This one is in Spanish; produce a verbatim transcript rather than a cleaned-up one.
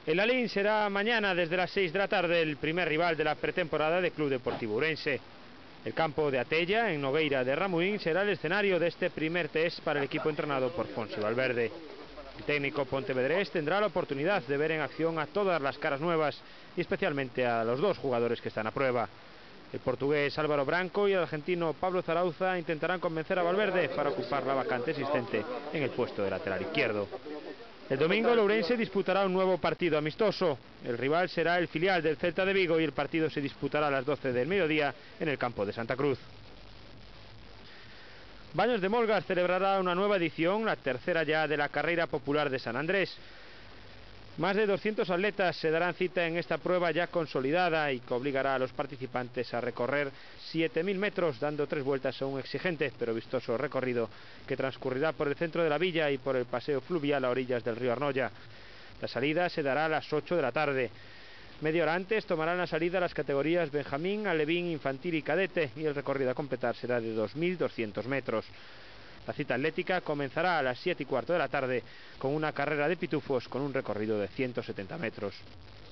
El Lalín será mañana desde las seis de la tarde el primer rival de la pretemporada del Club Deportivo Ourense. El campo de Atella, en Nogueira de Ramuín, será el escenario de este primer test para el equipo entrenado por Fonsi Valverde. El técnico pontevedrés tendrá la oportunidad de ver en acción a todas las caras nuevas y especialmente a los dos jugadores que están a prueba. El portugués Álvaro Branco y el argentino Pablo Zarauza intentarán convencer a Valverde para ocupar la vacante existente en el puesto de lateral izquierdo. El domingo el Ourense disputará un nuevo partido amistoso. El rival será el filial del Celta de Vigo y el partido se disputará a las doce del mediodía en el campo de Santa Cruz. Baños de Molgas celebrará una nueva edición, la tercera ya de la Carrera Popular de San Andrés. Más de doscientos atletas se darán cita en esta prueba ya consolidada y que obligará a los participantes a recorrer siete mil metros dando tres vueltas a un exigente pero vistoso recorrido que transcurrirá por el centro de la villa y por el paseo fluvial a orillas del río Arnoya. La salida se dará a las ocho de la tarde. Media hora antes tomarán la salida las categorías Benjamín, Alevín, Infantil y Cadete y el recorrido a completar será de dos mil doscientos metros. La cita atlética comenzará a las siete y cuarto de la tarde con una carrera de pitufos con un recorrido de ciento setenta metros.